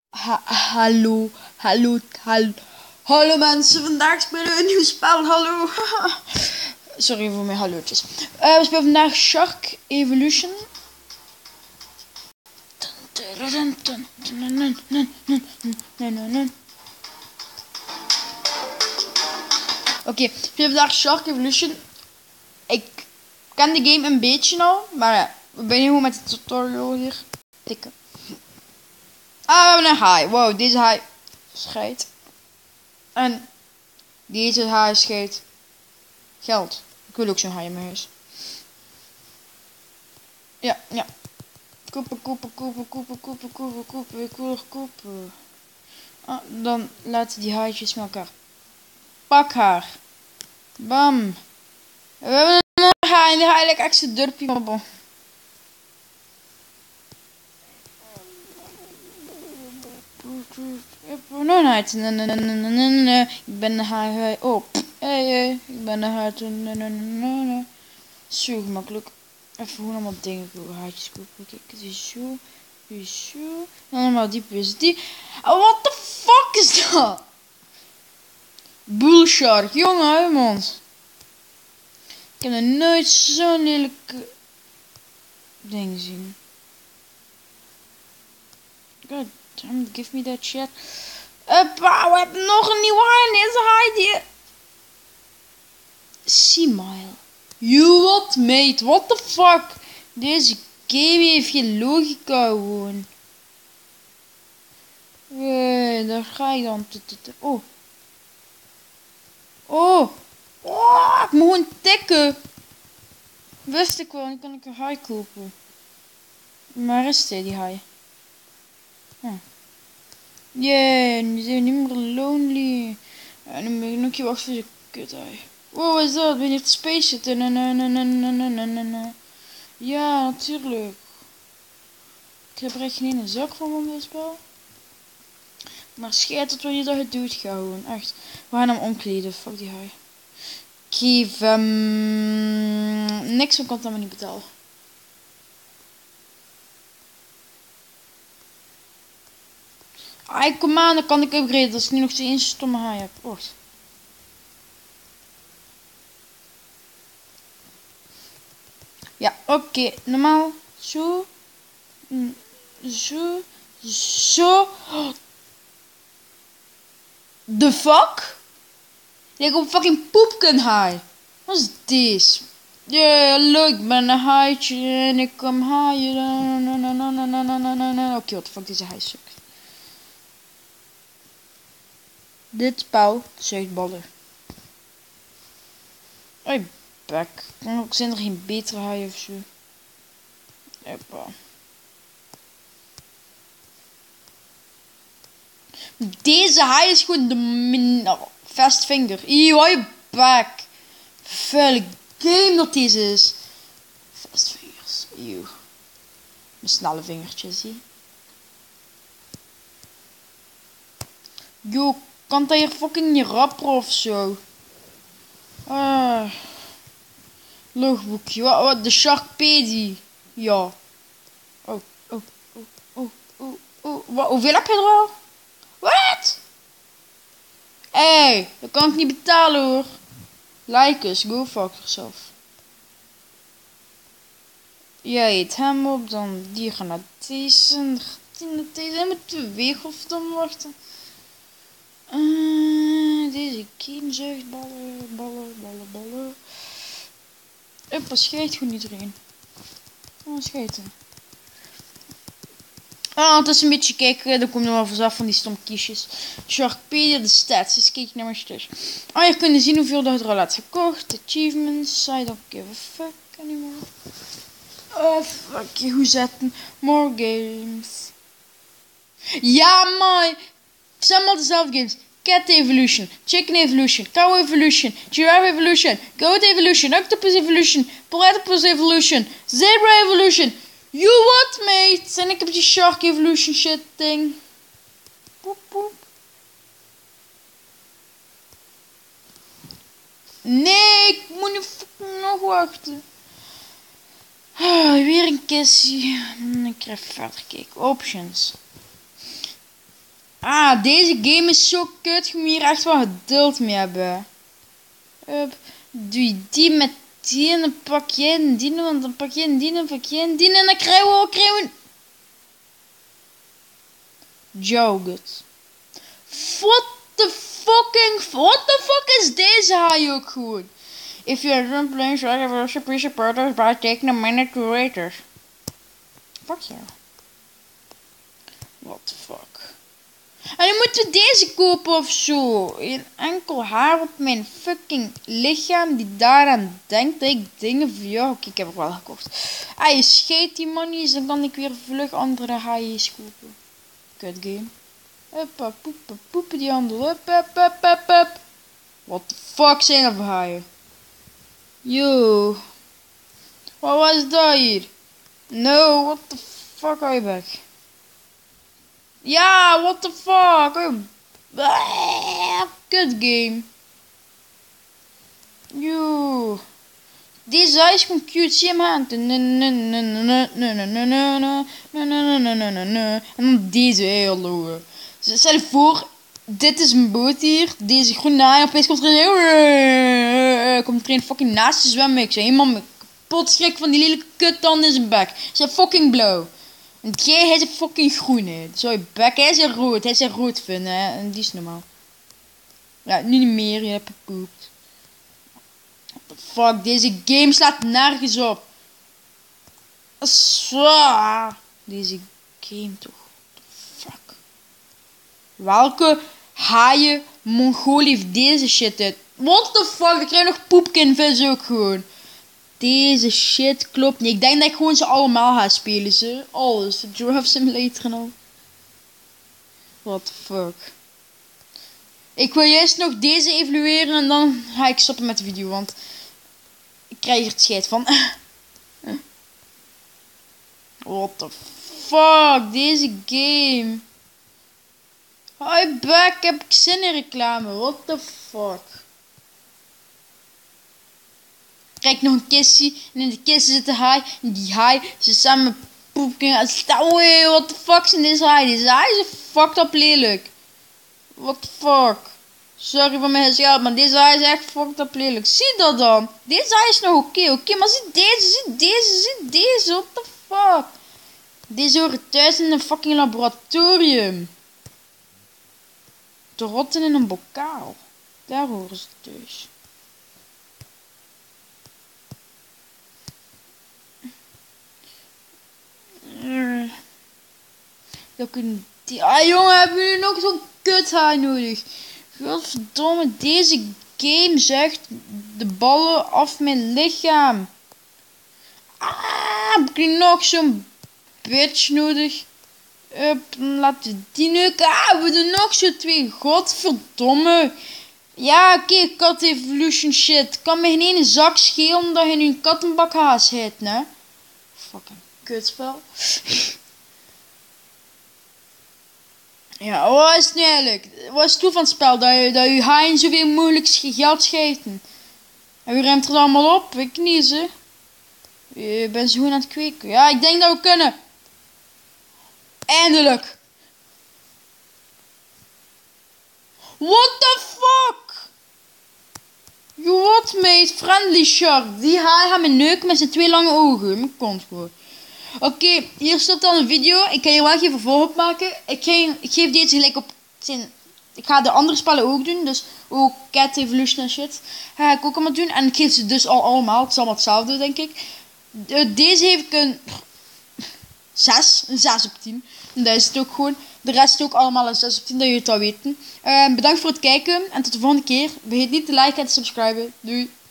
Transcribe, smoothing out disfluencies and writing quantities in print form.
Hallo, hallo, hallo. Hallo mensen, vandaag spelen we een nieuw spel. Hallo. Sorry voor mijn hallootjes. We spelen vandaag Shark Evolution. Oké, we spelen vandaag Shark Evolution. Ik ken de game een beetje al, maar ja, we beginnen gewoon met de tutorial hier. Tikken. We hebben een haai. Wow, deze haai scheidt. En deze haai scheidt geld. Ik wil ook zo'n haai in mijn huis. Ja. Kopen. Ik wil er kopen. Dan laten die haaitjes met elkaar. Pak haar. Bam. We hebben een haai en die haai lijkt extra durpie. Ik ben de haai. Oh. Hey. Ik ben de haai. Zo gemakkelijk. Even gewoon allemaal dingen kopen. Haartjes kopen. Kijk, het is zo. Allemaal die plus die. Oh, what the fuck is dat? Bullshark. Jongen, hou je mond. Ik heb nog nooit zo'n lelijke ding zien. God damn, give me that shit. We hebben nog een nieuwe haai. Deze haai die... Smile. You what, mate? What the fuck? Deze game heeft geen logica gewoon. Daar ga ik dan. Oh, ik moet gewoon tikken. Wist ik wel, dan kan ik een haai kopen. Maar is die haai? Nu zijn we niet meer lonely. En dan ben ik nog je wachten voor je kut haai. Wow, wat is dat? Ben je op de space zitten? Ja, natuurlijk. Ik heb er echt geen ene zak van dit spel. Maar schijt dat wanneer dat het doet, ga gewoon. Echt. We gaan hem omkleden. Fuck die haai. Geef hem... niks, van kan het me niet betalen. Kom aan, dan kan ik upgraden als ik nu nog steeds een stomme haai heb. Wacht. Ja, oké. Normaal. Zo. The fuck? Ik op fucking poepkenhaai. Wat is dit? Ja, leuk. Ik ben een haaitje en ik kom haaien. Oké, wat de fuck, deze haai sukt. Dit spel zuigt ballen. Hey, bek. Zijn er geen betere haaien of zo? Hoppa. Deze haai is gewoon de fast finger. Hou je bek. Vuile game dat deze is. Fast fingers. Eeuw. Mijn snelle vingertjes, zie. Yo, kan dat hier fucking niet rapperen of zo? Logboekje. Wat? De Sharkpedia. Ja. Hoeveel heb je er al? Wat? Hey, dat kan ik niet betalen hoor. Like us, go fuck yourself. Jij eet hem op, dan die gaan naar deze. Deze moeten weg of dan wachten. Deze kiem zuigt ballen. Hoppa, schijt gewoon iedereen. Schijten. Het is een beetje kijken, dan komt er wel vanzelf van die stom kiesjes. Sharkpedia, de stats, dus kijk naar mijn stus. Je kunt zien hoeveel dat er al had gekocht. Achievements, I don't give a fuck anymore. Fuck, hoe zetten? More games. Ja, maar het zijn allemaal dezelfde games. Cat Evolution, Chicken Evolution, Cow Evolution, Giraffe Evolution, Goat Evolution, Octopus Evolution, Platypus Evolution, Zebra Evolution. You what, mate? En ik heb die Shark Evolution shit ding. Poep. Nee, ik moet nu nog wachten. Weer een kistje. Ik krijg verder kijken. Options. Deze game is zo kut. Je moet hier echt wel geduld mee hebben. Doe je die met die en dan pak je en die, want dan pak je en die en dan pak je en die en dan krijgen we Joghurt. What the fuck is deze haai ook gewoon? If you are not playing, so I have also be supporters by taking a minute to raters. Fuck yeah. What the fuck? En dan moeten we deze kopen of zo. Een enkel haar op mijn fucking lichaam die daaraan denkt dat ik dingen voor jou... Oké, ik heb het wel gekocht. Je scheet die monies, dan kan ik weer vlug andere haaien kopen. Kut game. Huppa, poepen die handel. Hup. What the fuck zijn er voor haaien? Yo. Wat was dat hier? No, what the fuck, hou je weg. Ja, what the fuck. Kut game. Yo. Deze is gewoon cute. Zie hem aan. En dan deze, hallo. Stel je voor, dit is een boot hier. Deze groene haai opeens komt er een fucking naast je zwemmen. Ik zei helemaal kapot schrik van die lelijke kuttanden in zijn bek. Ze zijn fucking blauw. En hij is een fucking groen, hè. Zo je bek, hij is rood. Hij is rood vinden, hè. En die is normaal. Ja, nu niet meer. Je hebt gepoept. What the fuck, deze game slaat nergens op. Zwaar. Deze game toch. What the fuck. Welke haaien Mongool heeft deze shit uit? What the fuck, ik krijg nog poepkinvis ook gewoon. Deze shit klopt niet. Ik denk dat ik gewoon ze allemaal ga spelen. Ze. Alles. Giraffe Simulator en al. What the fuck. Ik wil juist nog deze evalueren en dan ga ik stoppen met de video. Want ik krijg er het scheid van. What the fuck. Deze game. Hoi back. Heb ik zin in reclame. What the fuck. Kijk nog een kistje. En in de kist zit de haai. En die haai ze samen poepken. What the fuck zijn deze haai? Deze haai is fucked up lelijk. What the fuck. Sorry voor mijn geld, maar deze haai is echt fucked up lelijk. Zie dat dan. Deze haai is nog oké. Maar zie deze. What the fuck. Deze horen thuis in een fucking laboratorium. Te rotten in een bokaal. Daar horen ze thuis. Jongen, hebben jullie nog zo'n kuthaai nodig? Godverdomme, deze game zegt de ballen af mijn lichaam. Heb ik nog zo'n bitch nodig? Laten we die neuken. We doen nog zo twee. Godverdomme. Ja, oké, kat evolution shit. Kan me geen ene zak schelen dat je nu een kattenbakhaas heet, ne? Fucking kutspel. Ja, wat is het nu eigenlijk? Wat is het doel van het spel? Dat je haaien zoveel mogelijk geld schijten. En wie ruimt er allemaal op? Ik niet, hè. Je bent zo goed aan het kweken. Ja, ik denk dat we kunnen. Eindelijk. What the fuck? You what, mate? Friendly shark. Die haai gaat me neuken met zijn twee lange ogen. Mijn kont gewoon. Oké, hier stopt dan een video. Ik ga hier wel geen vervolg op maken. Ik geef deze gelijk op zijn... Ik ga de andere spellen ook doen. Dus ook Cat Evolution en shit. Ga ik ook allemaal doen. En ik geef ze dus allemaal. Het is allemaal hetzelfde, denk ik. Deze heeft ik een 6. Een 6 op 10. En dat is het ook gewoon. De rest ook allemaal een 6 op 10. Dat jullie het al weten. Bedankt voor het kijken. En tot de volgende keer. Vergeet niet te liken en te subscriben. Doei.